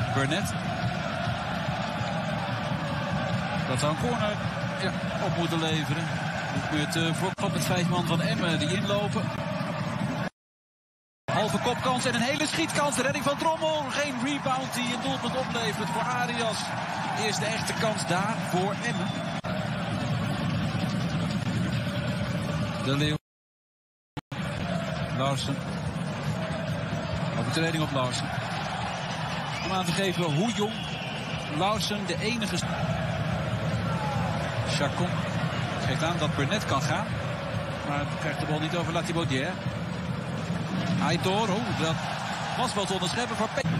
Burnett. Dat zou een corner op moeten leveren. Het voorkant met 5 man van Emmen die inlopen. Halve kopkans en een hele schietkans. De redding van Drommel. Geen rebound die een doelpunt oplevert voor Arias. Eerste echte kans daar voor Emmen. De Leeuw. Larsen. Overtreding op Larsen. Om aan te geven hoe jong Larsen de enige... Chacon geeft aan dat Burnett kan gaan. Maar krijgt de bal niet over Latibaudière. Aitor, dat was wel te onderscheppen voor P.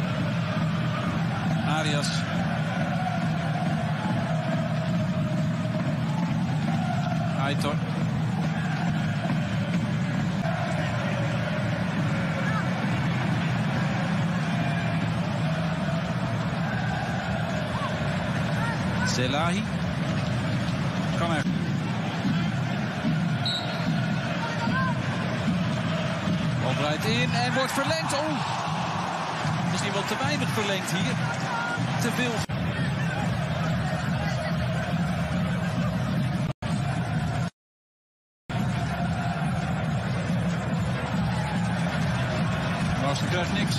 Arias. Aitor. Selahi. Kan er. Bal draait in en wordt verlengd. Misschien wel te weinig verlengd hier. Te veel. Larsen krijgt niks.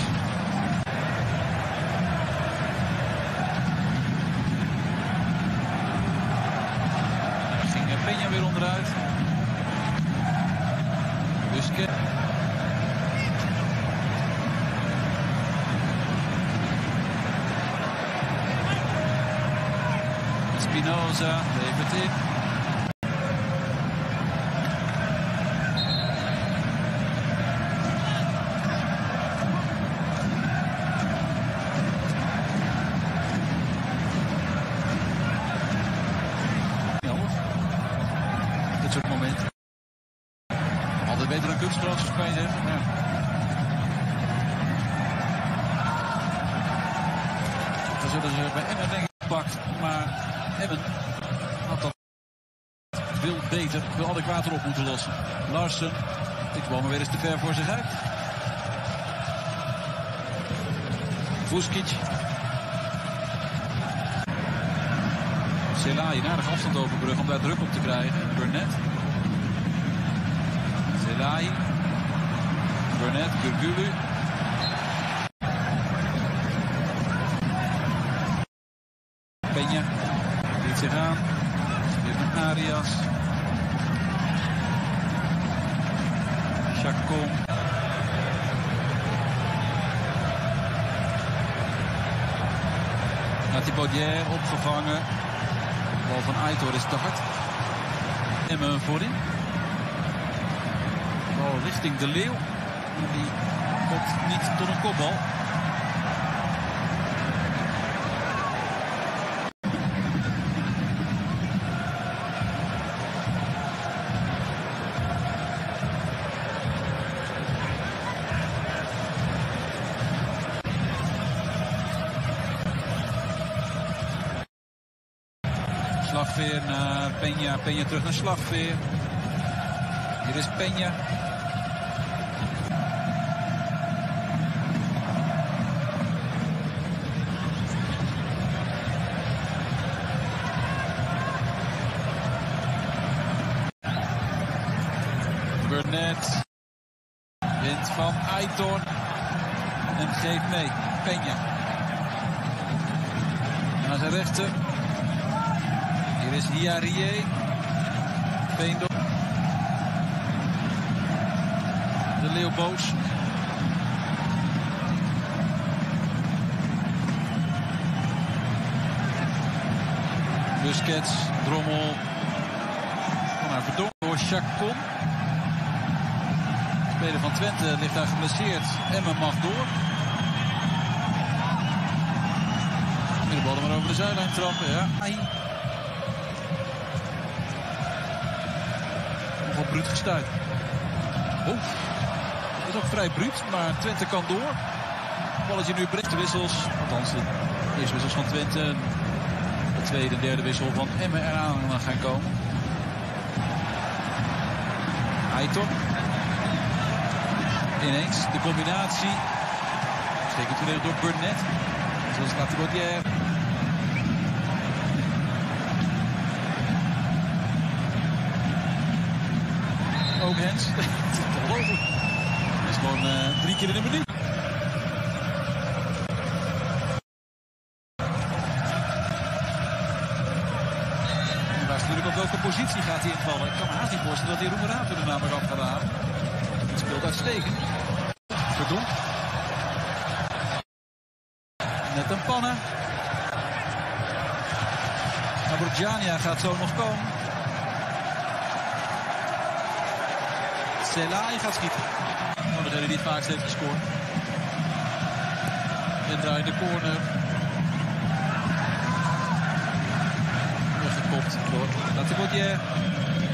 Peña weer onderuit. Busquets. Espinoza levert in. Soort momenten. Altijd beter dan kunstgras, kan je zeggen. Ja. Dan zullen ze bij Emmen denk ik gepakt. Maar Emmen had dat veel beter, veel adequater op moeten lossen. Larsen, dit kwam weer eens te ver voor zich uit. Vuskic. Selahi een aardige afstand overbrug om daar druk op te krijgen. Burnett. Selahi. Burnett, Gurgulu. Peña. Liet zich aan. Weer met Arias. Chacon. Latibaudière opgevangen. De bal van Aitor is te hard. Emmen voorin. Bal richting de Leeuw. Die komt niet tot een kopbal. Slagveer naar Peña. Peña terug naar Slagveer. Hier is Peña. Burnett. Wint van Aitor. En geeft mee. Peña. Naar zijn rechter. Hier is Hiarie. Veendorp. De Leeuw boos. Busquets, Drommel. Maar verdongen door Chacon. De speler van Twente ligt daar geblesseerd. Emmen mag door. De bal maar over de zijlijn trappen. Ja. Nogal bruut gestuit. Dat is ook vrij bruut, maar Twente kan door. Balletje nu breekt de wissels. Althans, de eerste wissels van Twente. De tweede en derde wissel van Emmen eraan gaan komen. Aitor. Ineens de combinatie. Stekend verdedigd door Burnett. Zoals Latibaudière. Ook Hens. Het is gewoon 3 keer in een minuut. Op welke positie gaat hij invallen? Ik kan me haast niet voorstellen dat hij Roemerato er namelijk af gaat halen. Het speelt uitstekend. Verdonk. Net een pannen. Abrogiania gaat zo nog komen. Selai gaat schieten. Van degene die het vaakst heeft gescoord. En draait de corner. Weggekopt door Latibaudière.